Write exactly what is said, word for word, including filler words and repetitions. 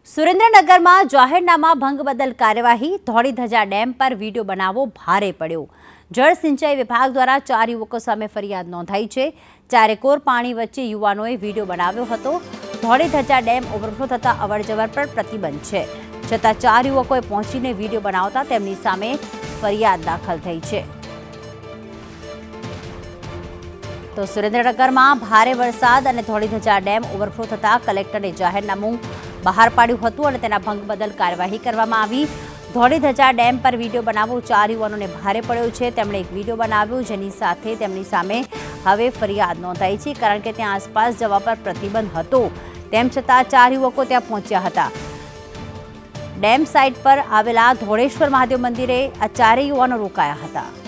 सुरेन्द्रनगर में जाहेरनामा भंग बदल कार्यवाही। धौलीधजा डेम पर वीडियो बनावो भारे पड़्यो। जल सिंचाई विभाग द्वारा चार युवकों सामे फरियाद नोंधाई है। चारेकोर पानी वच्चे युवानोए वीडियो बनाव्यो हतो। धौलीधजा डेम ओवरफ्लो थता अवरजवर पर प्रतिबंध है, छतां चार युवकोए पहोंचीने वीडियो बनावता तेमनी सामे फरियाद दाखल थई है। तो सुरेन्द्रनगर में भारे वरसाद और धौलीधजा डेम ओवरफ्लो थता कलेक्टरे जाहेरनामું बहार पाड्યું હતું અને તેના ભંગ બદલ કાર્યવાહી કરવામાં આવી। ધૌલીધજા ડેમ પર વીડિયો બનાવવો ચાર યુવાનોને ભારે પડ્યો છે। તેમણે એક વીડિયો બનાવ્યો જેની સાથે તેમની સામે હવે ફરિયાદ નોંધાઈ છે, કારણ કે ત્યાં આસપાસ જવા પર પ્રતિબંધ હતો। તેમ છતાં ચાર યુવકો ત્યાં પહોંચ્યા હતા। ડેમ સાઇટ પર આવેલા ધોળેશ્વર મહાદેવ મંદિરે આ ચારેય યુવાનો રોકાયા હતા।